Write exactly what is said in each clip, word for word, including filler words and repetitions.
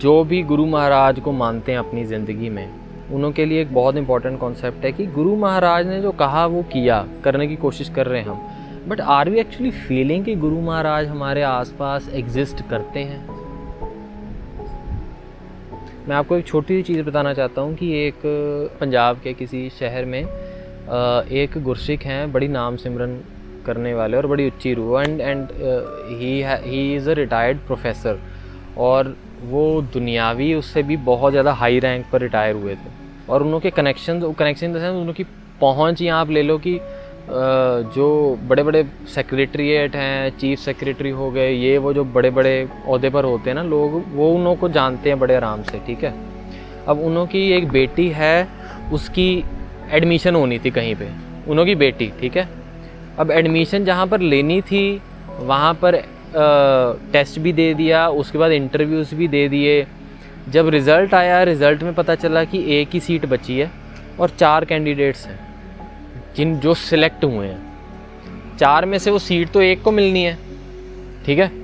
जो भी गुरु महाराज को मानते हैं अपनी ज़िंदगी में, उनों के लिए एक बहुत इंपॉर्टेंट कॉन्सेप्ट है कि गुरु महाराज ने जो कहा वो किया, करने की कोशिश कर रहे हैं हम, but are we actually feeling कि गुरु महाराज हमारे आसपास एग्जिस्ट करते हैं? मैं आपको एक छोटी सी चीज़ बताना चाहता हूँ कि एक पंजाब के किसी शहर में एक गुरसिख हैं, बड़ी नाम सिमरन करने वाले और बड़ी उच्ची रूह, and and he he is a retired professor, और वो दुनियावी उससे भी बहुत ज़्यादा हाई रैंक पर रिटायर हुए थे। और उनके कनेक्शन कनेक्शन इन उनकी पहुँच ही आप ले लो कि जो बड़े बड़े सेक्रेटरीट हैं, चीफ सेक्रेटरी हो गए, ये वो जो बड़े बड़े ओहदे पर होते हैं ना लोग, वो उन्हों को जानते हैं बड़े आराम से, ठीक है। अब उन्हों की एक बेटी है, उसकी एडमिशन होनी थी कहीं पे, उन्हों की बेटी, ठीक है। अब एडमिशन जहाँ पर लेनी थी वहाँ पर आ, टेस्ट भी दे दिया, उसके बाद इंटरव्यूज़ भी दे दिए। जब रिज़ल्ट आया, रिज़ल्ट में पता चला कि एक ही सीट बची है और चार कैंडिडेट्स हैं जिन जो सिलेक्ट हुए हैं। चार में से वो सीट तो एक को मिलनी है, ठीक है।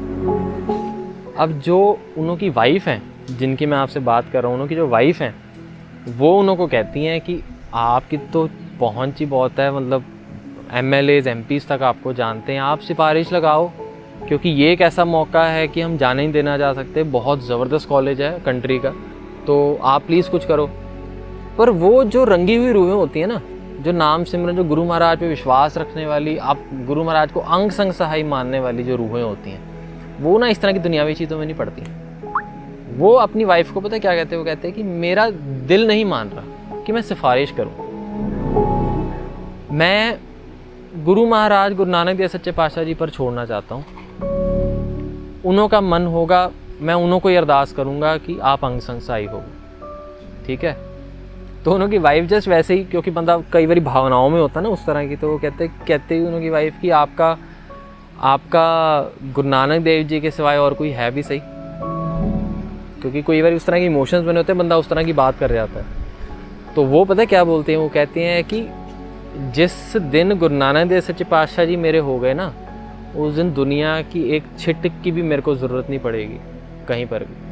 अब जो उन्हों की वाइफ हैं, जिनकी मैं आपसे बात कर रहा हूँ, उन्हों की जो वाइफ हैं, वो उन्हों को कहती हैं कि आपकी तो पहुँच ही बहुत है, मतलब M L As M Ps तक आपको जानते हैं, आप सिफारिश लगाओ, क्योंकि ये एक ऐसा मौका है कि हम जाने नहीं देना जा सकते, बहुत ज़बरदस्त कॉलेज है कंट्री का, तो आप प्लीज़ कुछ करो। पर वो जो रंगी हुई रूहें होती हैं ना, जो नाम सिमरन, जो गुरु महाराज पे विश्वास रखने वाली, आप गुरु महाराज को अंग संग सहाय मानने वाली जो रूहें होती हैं, वो ना इस तरह की दुनियावी चीज़ों में नहीं पड़ती। वो अपनी वाइफ को पता है क्या कहते हैं? वो कहते हैं कि मेरा दिल नहीं मान रहा कि मैं सिफारिश करूं, मैं गुरु महाराज गुरु नानक देव सच्चे पातशाह जी पर छोड़ना चाहता हूं। उन्हों का मन होगा, मैं उन्हों को ये अरदास करूंगा कि आप अंग संग सहाय हो, ठीक है। तो उन्हों की वाइफ जस्ट वैसे ही, क्योंकि बंदा कई बार भावनाओं में होता है ना उस तरह की, तो वो कहते कहते ही उन्हों की वाइफ कि आपका आपका गुरु नानक देव जी के सिवाय और कोई है भी सही, क्योंकि कोई बार उस तरह के इमोशंस बने होते हैं, बंदा उस तरह की बात कर जाता है। तो वो पता है क्या बोलते हैं? वो कहते हैं कि जिस दिन गुरु नानक देव सच्चे पातशाह जी मेरे हो गए ना, उस दिन दुनिया की एक छिटक की भी मेरे को ज़रूरत नहीं पड़ेगी कहीं पर भी।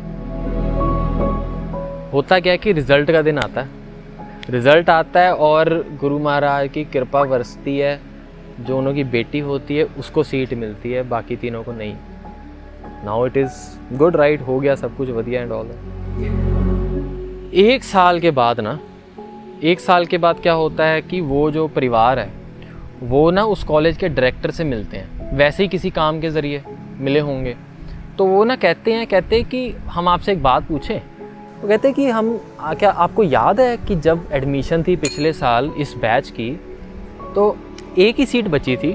होता क्या है कि रिज़ल्ट का दिन आता है, रिज़ल्ट आता है और गुरु महाराज की कृपा बरसती है, जो उनकी बेटी होती है उसको सीट मिलती है, बाकी तीनों को नहीं। Now it is good, right, हो गया सब कुछ बढ़िया एंड ऑल है। एक साल के बाद ना एक साल के बाद क्या होता है कि वो जो परिवार है वो ना उस कॉलेज के डायरेक्टर से मिलते हैं, वैसे ही किसी काम के ज़रिए मिले होंगे। तो वो ना कहते हैं कहते हैं कि हम आपसे एक बात पूछें। वो कहते हैं कि हम क्या आपको याद है कि जब एडमिशन थी पिछले साल इस बैच की, तो एक ही सीट बची थी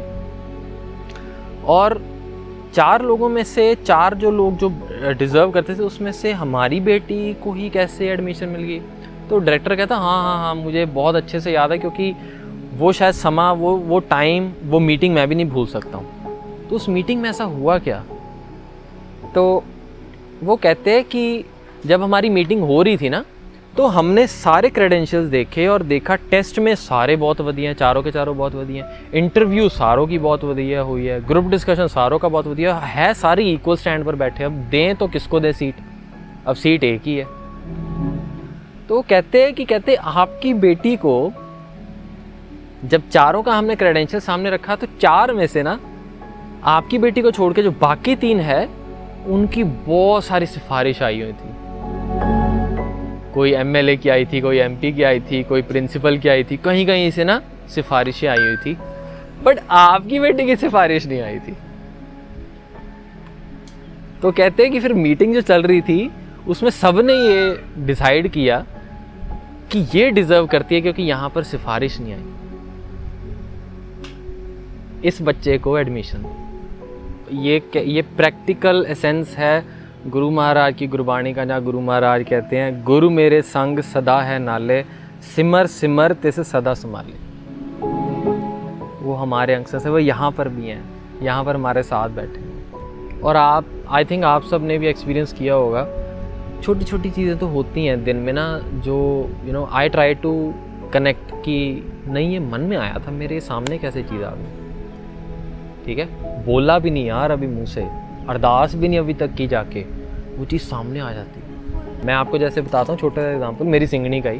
और चार लोगों में से चार जो लोग जो डिज़र्व करते थे उसमें से हमारी बेटी को ही कैसे एडमिशन मिल गई? तो डायरेक्टर कहता हाँ हाँ हाँ मुझे बहुत अच्छे से याद है, क्योंकि वो शायद समा वो वो टाइम वो मीटिंग मैं भी नहीं भूल सकता हूँ। तो उस मीटिंग में ऐसा हुआ क्या? तो वो कहते हैं कि जब हमारी मीटिंग हो रही थी ना, तो हमने सारे क्रेडेंशियल्स देखे और देखा टेस्ट में सारे बहुत वधिया हैं, चारों के चारों बहुत वधिया हैं, इंटरव्यू सारों की बहुत वधिया हुई है, ग्रुप डिस्कशन सारों का बहुत वधिया है, सारी इक्वल स्टैंड पर बैठे। अब दें तो किसको दें सीट? अब सीट एक ही है। तो कहते हैं कि कहते आपकी बेटी को जब चारों का हमने क्रेडेंशियल सामने रखा, तो चार में से ना आपकी बेटी को छोड़ के जो बाकी तीन है उनकी बहुत सारी सिफारिश आई हुई थी। कोई एम एल ए की आई थी, कोई एम पी की आई थी, कोई प्रिंसिपल की आई थी, कहीं कहीं से ना सिफारिशें आई हुई थी, बट आपकी बेटी की सिफारिश नहीं आई थी। तो कहते हैं कि फिर मीटिंग जो चल रही थी उसमें सब ने ये डिसाइड किया कि ये डिजर्व करती है, क्योंकि यहाँ पर सिफारिश नहीं आई, इस बच्चे को एडमिशन। ये ये प्रैक्टिकल एसेंस है गुरु महाराज की गुरबाणी का, जहाँ गुरु महाराज कहते हैं गुरु मेरे संग सदा है नाले, सिमर सिमर तिस सदा संभाले। वो हमारे अंश से वो यहाँ पर भी हैं, यहाँ पर हमारे साथ बैठे हैं। और आप आई थिंक आप सब ने भी एक्सपीरियंस किया होगा, छोटी छोटी चीज़ें तो होती हैं दिन में ना, जो you know I try to connect कि नहीं ये मन में आया था, मेरे सामने कैसे चीज़ आ गई, ठीक है। बोला भी नहीं यार अभी मुंह से, अरदास भी नहीं अभी तक की जाके, वो चीज़ सामने आ जाती है। मैं आपको जैसे बताता हूँ छोटा एग्जांपल मेरी सिंगनी का ही,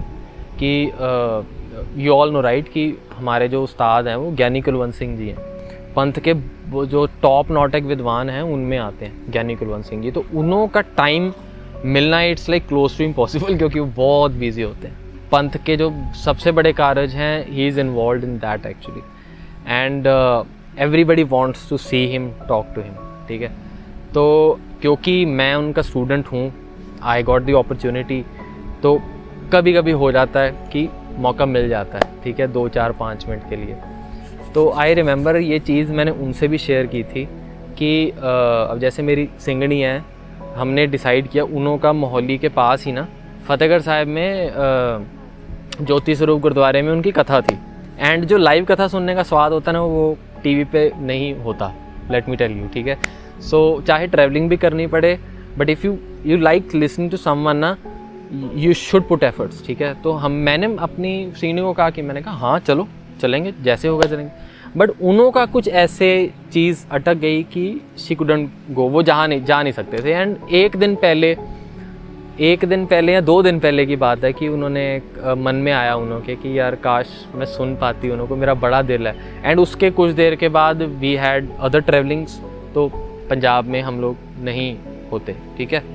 कि यू ऑल नो राइट कि हमारे जो उस्ताद हैं वो ज्ञानी कुलवंत सिंह जी हैं, पंथ के वो जो टॉप नाटक विद्वान हैं उनमें आते हैं ज्ञानी कुलवंत सिंह जी। तो उन्हों का टाइम मिलना it's like close to impossible, क्योंकि वो बहुत बिजी होते हैं। पंथ के जो सबसे बड़े कार्य हैं he is involve in that actually, and everybody wants to see him, talk to him, ठीक है। तो क्योंकि मैं उनका स्टूडेंट हूँ, आई गॉट द अपॉर्चुनिटी, तो कभी कभी हो जाता है कि मौका मिल जाता है, ठीक है, दो चार पाँच मिनट के लिए। तो आई रिमेंबर ये चीज़ मैंने उनसे भी शेयर की थी कि uh, अब जैसे मेरी सिंगनी है, हमने डिसाइड किया उन्हों का मोहाली के पास ही ना फतेहगढ़ साहिब में uh, ज्योति स्वरूप गुरुद्वारे में उनकी कथा थी। एंड जो लाइव कथा सुनने का स्वाद होता है ना, वो टीवी पे नहीं होता, लेट मी टेल यू, ठीक है। सो so, चाहे ट्रैवलिंग भी करनी पड़े, but if you you like listening to someone ना, यू शुड पुट एफर्ट्स, ठीक है। तो हम मैंने अपनी सीनियर को कहा कि मैंने कहा हाँ चलो चलेंगे, जैसे होगा चलेंगे। बट उन्हों का कुछ ऐसे चीज़ अटक गई कि शी कुडंट गो, वो जहाँ नहीं जा नहीं सकते थे। एंड एक दिन पहले एक दिन पहले या दो दिन पहले की बात है कि उन्होंने मन में आया उन्हों के कि यार काश मैं सुन पाती उन्हों को, मेरा बड़ा दिल है। एंड उसके कुछ देर के बाद वी हैड अदर ट्रैवलिंग्स, तो पंजाब में हम लोग नहीं होते, ठीक है।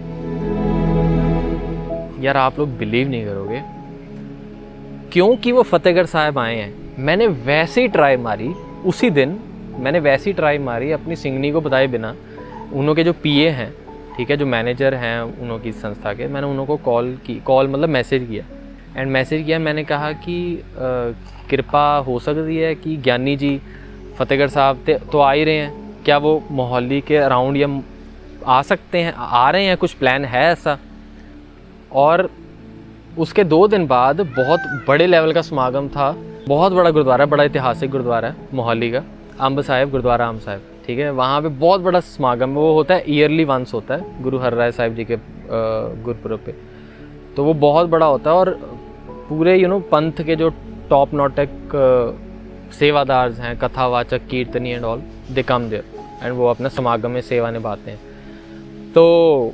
यार आप लोग बिलीव नहीं करोगे, क्योंकि वो फतेहगढ़ साहिब आए हैं, मैंने वैसे ही ट्राई मारी उसी दिन, मैंने वैसे ही ट्राई मारी अपनी सिंगनी को बताए बिना। उन्हों के जो पीए हैं, ठीक है, जो मैनेजर हैं उन्हों की संस्था के, मैंने उन्हों को कॉल की, कॉल मतलब मैसेज किया। एंड मैसेज किया, मैंने कहा कि आ, कृपा हो सकती है कि ज्ञानी जी फतेहगढ़ साहब तो आ ही रहे हैं, क्या वो मोहाली के अराउंड या आ सकते हैं, आ रहे हैं, कुछ प्लान है ऐसा। और उसके दो दिन बाद बहुत बड़े लेवल का समागम था, बहुत बड़ा गुरुद्वारा, बड़ा ऐतिहासिक गुरुद्वारा है मोहाली का, अम्ब साहिब गुरुद्वारा अम्ब साहिब, ठीक है। वहाँ पे बहुत बड़ा समागम वो होता है, ईयरली वंस होता है, गुरु हरराय साहिब जी के गुरपुरब पे। तो वो बहुत बड़ा होता है और पूरे यू नो पंथ के जो टॉप नाटक सेवादार हैं, कथावाचक, कीर्तनी and all, they come there and वो अपना समागम में सेवा निभाते हैं। तो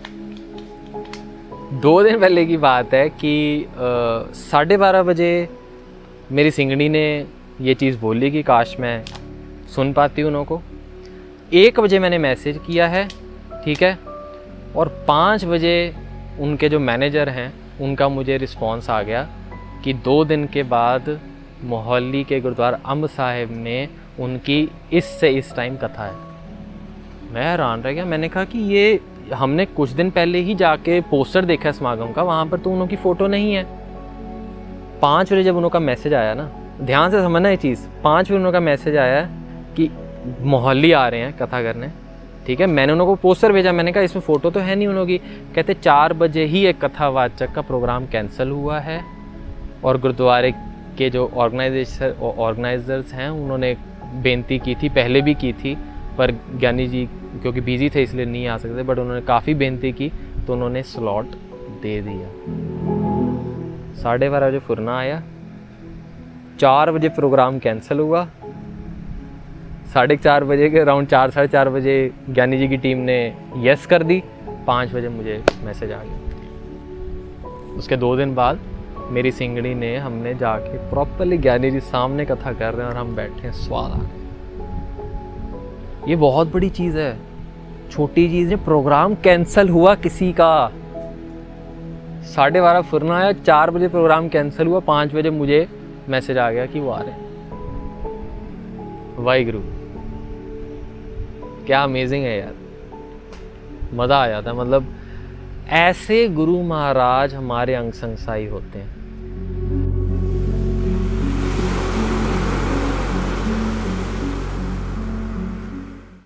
दो दिन पहले की बात है कि साढ़े बारह बजे मेरी सिंगड़ी ने ये चीज़ बोली कि काश मैं सुन पाती हूँ उनको। एक बजे मैंने मैसेज किया है, ठीक है, और पाँच बजे उनके जो मैनेजर हैं उनका मुझे रिस्पांस आ गया कि दो दिन के बाद मोहाली के गुरुद्वारा अम्ब साहिब में उनकी इस से इस टाइम कथा है। मैं हैरान रह गया, मैंने कहा कि ये हमने कुछ दिन पहले ही जाके पोस्टर देखा है समागम का, वहाँ पर तो उनकी फ़ोटो नहीं है। पाँच बजे जब उनका मैसेज आया ना, ध्यान से समझना ये चीज़, पाँच बजे उनका मैसेज आया कि मोहाली आ रहे हैं कथा करने, ठीक है। मैंने उनको पोस्टर भेजा, मैंने कहा इसमें फ़ोटो तो है नहीं उनकी। कहते चार बजे ही एक कथावाचक का प्रोग्राम कैंसिल हुआ है और गुरुद्वारे के जो ऑर्गेनाइजेशन ऑर्गेनाइजर्स हैं उन्होंने बेनती की थी, पहले भी की थी, पर ज्ञानी जी क्योंकि बिजी थे इसलिए नहीं आ सकते, बट उन्होंने काफ़ी बेनती की तो उन्होंने स्लॉट दे दिया। साढ़े बारह बजे फुरना आया, चार बजे प्रोग्राम कैंसिल हुआ, साढ़े चार बजे के अराउंड चार साढ़े चार बजे ज्ञानी जी की टीम ने यस कर दी, पाँच बजे मुझे मैसेज आ गया। उसके दो दिन बाद मेरी सिंगड़ी ने, हमने जाके प्रॉपरली ज्ञानी जी सामने कथा कर रहे हैं और हम बैठे हैं, स्वाद आ गया। ये बहुत बड़ी चीज़ है, छोटी चीज़ है। प्रोग्राम कैंसिल हुआ किसी का, साढ़े बारह फुरना आया, चार बजे प्रोग्राम कैंसिल हुआ, पाँच बजे मुझे मैसेज आ गया कि वो आ रहे हैं। वाहिगुरु, क्या अमेजिंग है यार, मज़ा आ जाता है। मतलब ऐसे गुरु महाराज हमारे अंग संगसाई होते हैं।